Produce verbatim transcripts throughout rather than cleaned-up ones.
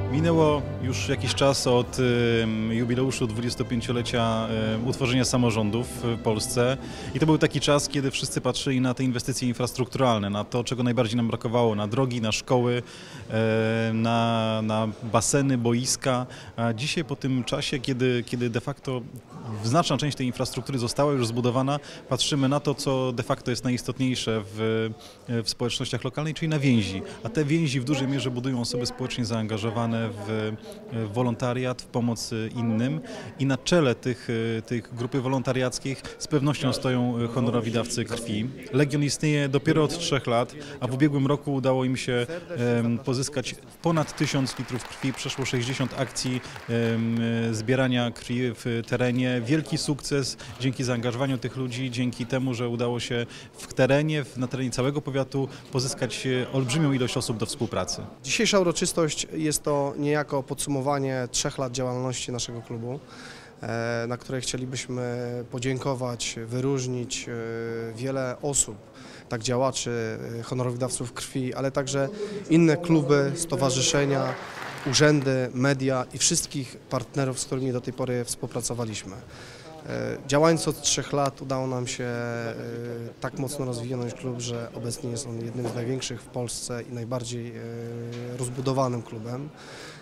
Minęło już jakiś czas od jubileuszu dwudziestopięciolecia utworzenia samorządów w Polsce i to był taki czas, kiedy wszyscy patrzyli na te inwestycje infrastrukturalne, na to, czego najbardziej nam brakowało, na drogi, na szkoły, na, na baseny, boiska. A dzisiaj po tym czasie, kiedy, kiedy de facto znaczna część tej infrastruktury została już zbudowana, patrzymy na to, co de facto jest najistotniejsze w, w społecznościach lokalnych, czyli na więzi. A te więzi w dużej mierze budują osoby społecznie zaangażowane w wolontariat, w pomoc innym i na czele tych, tych grupy wolontariackich z pewnością stoją honorowi dawcy krwi. Legion istnieje dopiero od trzech lat, a w ubiegłym roku udało im się pozyskać ponad tysiąc litrów krwi, przeszło sześćdziesiąt akcji zbierania krwi w terenie. Wielki sukces dzięki zaangażowaniu tych ludzi, dzięki temu, że udało się w terenie, na terenie całego powiatu pozyskać olbrzymią ilość osób do współpracy. Dzisiejsza uroczystość jest to niejako podsumowanie trzech lat działalności naszego klubu, na której chcielibyśmy podziękować, wyróżnić wiele osób, tak działaczy, honorowych dawców krwi, ale także inne kluby, stowarzyszenia, urzędy, media i wszystkich partnerów, z którymi do tej pory współpracowaliśmy. Działając od trzech lat udało nam się tak mocno rozwinąć klub, że obecnie jest on jednym z największych w Polsce i najbardziej rozbudowanym klubem.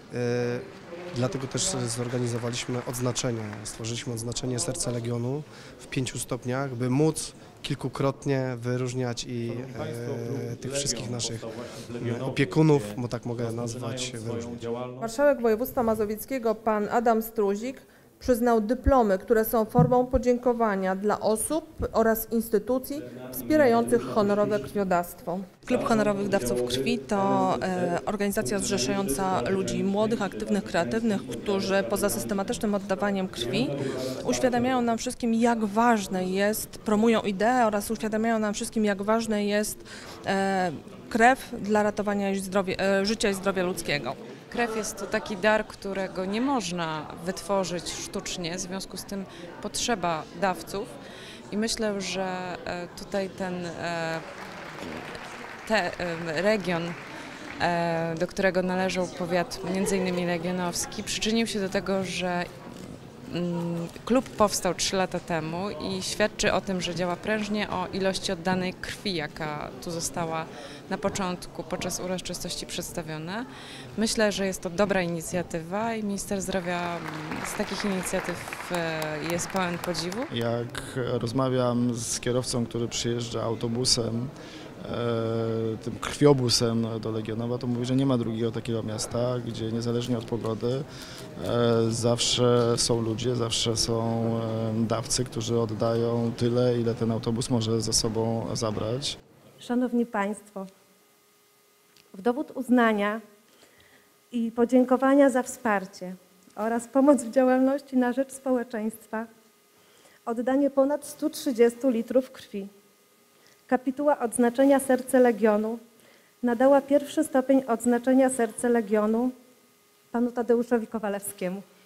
Dlatego też zorganizowaliśmy odznaczenie, stworzyliśmy odznaczenie Serce Legionu w pięciu stopniach, by móc kilkukrotnie wyróżniać i e, tych wszystkich naszych opiekunów, bo tak mogę nazwać, wyróżnić. Marszałek województwa mazowieckiego pan Adam Struzik przyznał dyplomy, które są formą podziękowania dla osób oraz instytucji wspierających honorowe krwiodawstwo. Klub Honorowych Dawców Krwi to e, organizacja zrzeszająca ludzi młodych, aktywnych, kreatywnych, którzy poza systematycznym oddawaniem krwi uświadamiają nam wszystkim, jak ważne jest, promują ideę oraz uświadamiają nam wszystkim, jak ważne jest e, krew dla ratowania i zdrowie, e, życia i zdrowia ludzkiego. Krew jest to taki dar, którego nie można wytworzyć sztucznie, w związku z tym potrzeba dawców i myślę, że tutaj ten te, region, do którego należał powiat między innymi legionowski, przyczynił się do tego, że klub powstał trzy lata temu i świadczy o tym, że działa prężnie, o ilości oddanej krwi, jaka tu została na początku podczas uroczystości przedstawiona. Myślę, że jest to dobra inicjatywa i minister zdrowia z takich inicjatyw jest pełen podziwu. Jak rozmawiam z kierowcą, który przyjeżdża autobusem, tym krwiobusem do Legionowa, to mówi, że nie ma drugiego takiego miasta, gdzie niezależnie od pogody zawsze są ludzie, zawsze są dawcy, którzy oddają tyle, ile ten autobus może ze sobą zabrać. Szanowni Państwo, w dowód uznania i podziękowania za wsparcie oraz pomoc w działalności na rzecz społeczeństwa oddanie ponad stu trzydziestu litrów krwi. Kapituła odznaczenia Serce Legionu nadała pierwszy stopień odznaczenia Serce Legionu panu Tadeuszowi Kowalewskiemu.